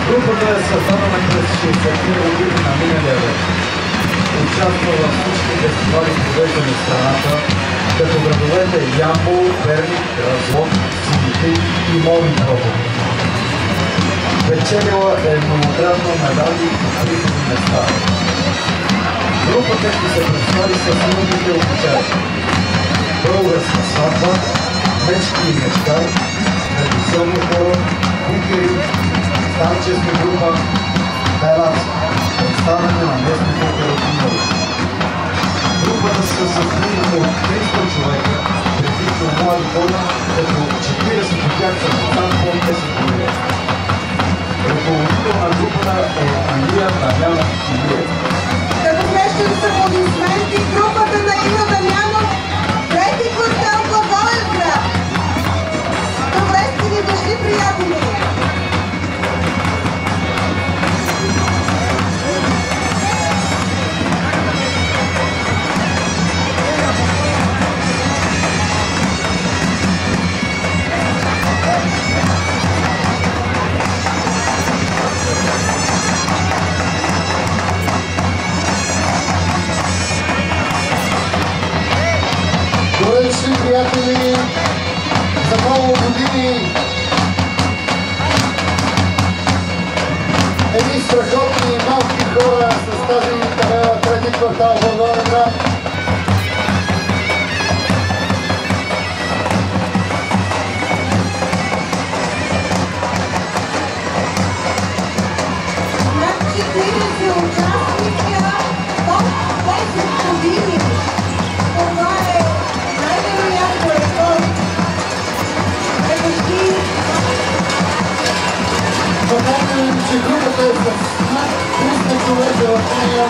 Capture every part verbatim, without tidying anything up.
Групата е създадена през шейсетте години на миналия век. Участва във всички фестивали, провеждани в страната, като градовете Ямбол, Перник, Разлог, Симитин и Нови Пробов. Печелила е многократно медали и приходни места. Групата ще се представи с следните обичаи: българска сватба, мечки и мечкар, традиционно хоро, букери, станческа група, белац, представяне на местните оперативни. Групата се състои от триста човека, предвидно млади хора, като четиридесет от тях са деца по десет години. Ръководител на групата е Андия Дамянов Илиев. Като срещам с аплодисменти групата на Иво Дамянов, трети квартал Благоевград. Добре сте ни дошли, приятели! Добре приятели, за много години едни страхотни малки хора с тази табела трети квартал Благоевград. Над четиридесет участника от десет години. Това е най-вероятно рекорд. Дошли. Напомням, че групата е с над триста човека в нея.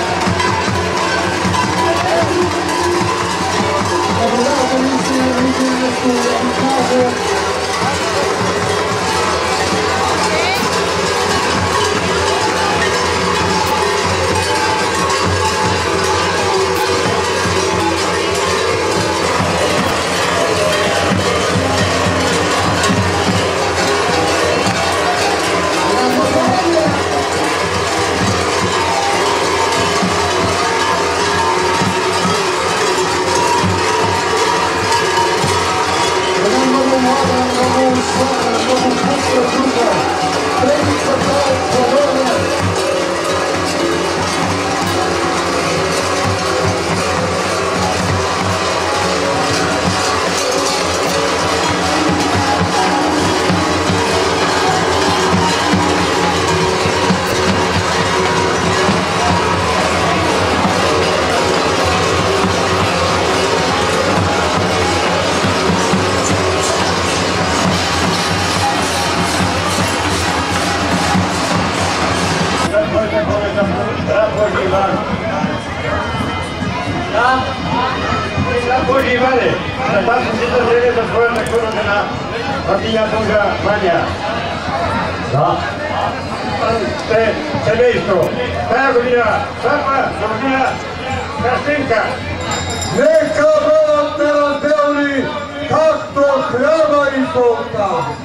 Наблюдавате ли се, видите нещо да ви кажа? Божи Иване, на тази си държели за своята курата на партия Божа Ваня. Да. Сте семейство. Тая година сватба, до година кръстинка. Нека бъдат неразделни, както хляба и солта.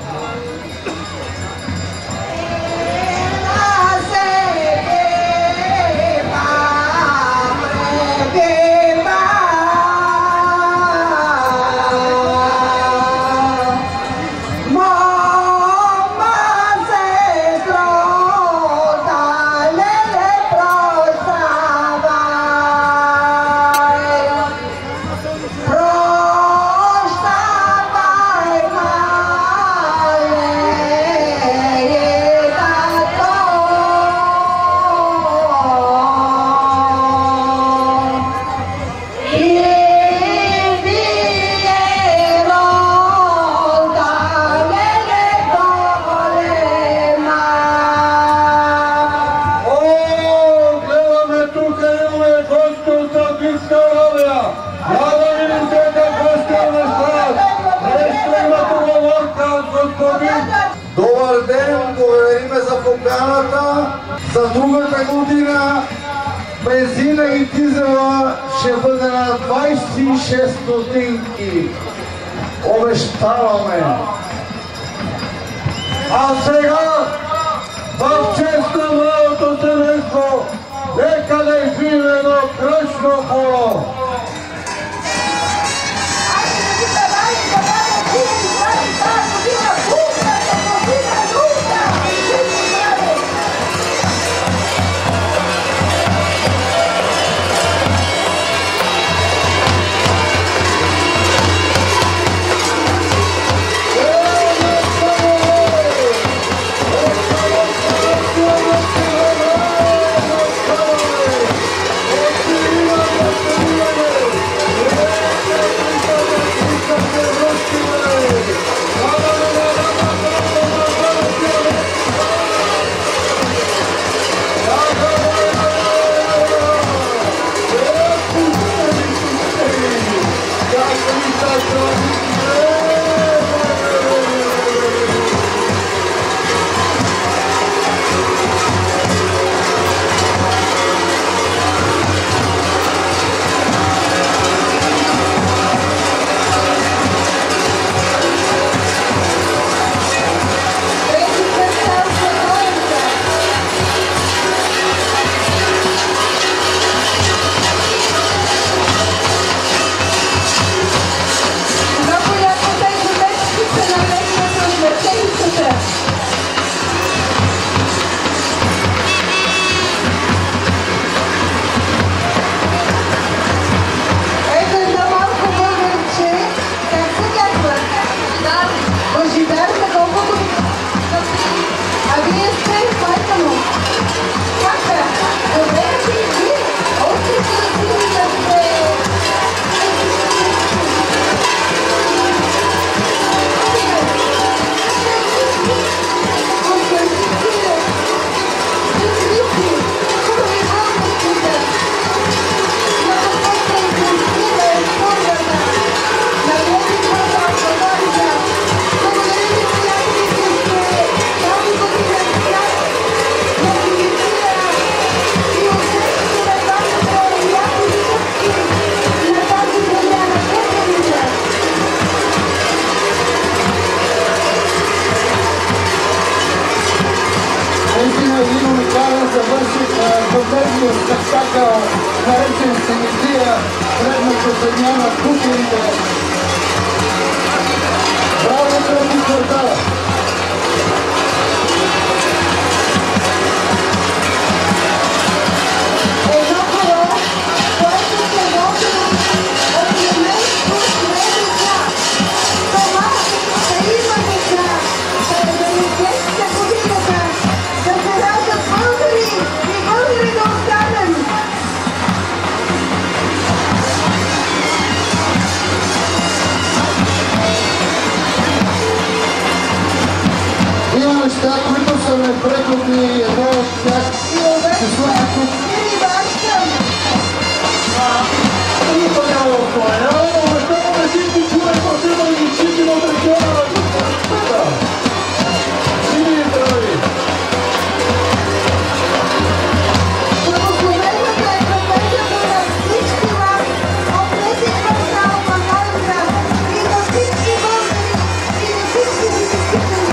Добър ден, благодариме за поканата. За другата година бензина и дизела ще бъде на двайсет и шест стотинки. Обещаваме. А сега Наистина един уникален завърших в този спектакъл, наречен Синития, предната деня на куклите. Браво, Трети квартал! Едно коло, което се води от семейство Медица. Това ще има деца, деветдесетата годината, да се раждат българи и българи да останем. Има неща, които са непреходни, едно от тях се случва тук. Или бащам. Ами то няма това, няма да оставаме всички човек, който да ги читим от региона на културата. Живи и здрави! Благословената е професията на всички вас от Трети квартал Благоевград и на всички българи и на всички посетители.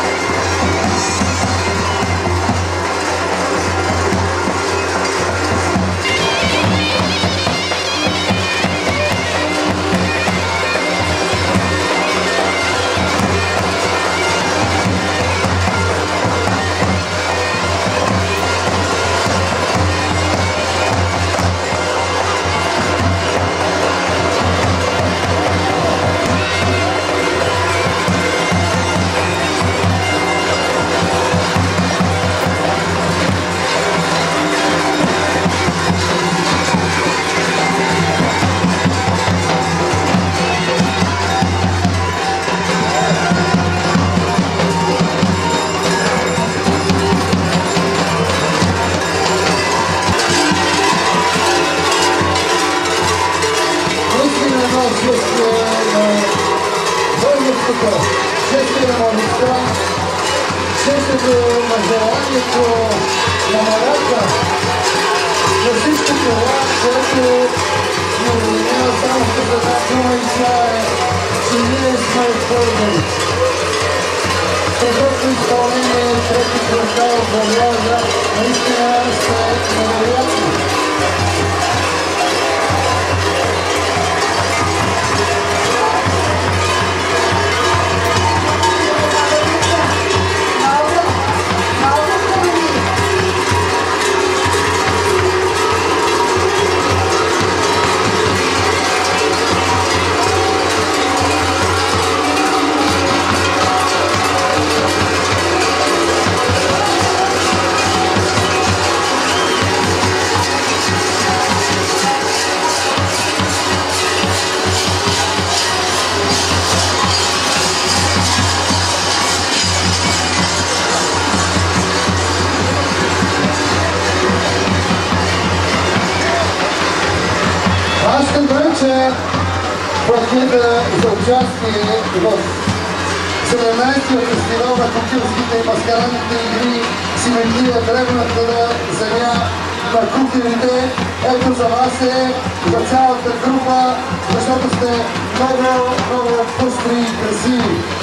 Наистина едно шествие на българската шествие на младостта, шествието на желанието на младата, на всичко това, което ни обединява само с една дума и тя е, че ние сме българи. Страхотно изпълнение, Трети квартал Благоевград, наистина сте невероятни. Аз искам да реча пакета за участие в седемнадесетия фестивал на кукилските и маскарадните игри Симметрия, древната земя на кукилите. Ето за вас е, за цялата група, защото сте много, много пъстри и красиви.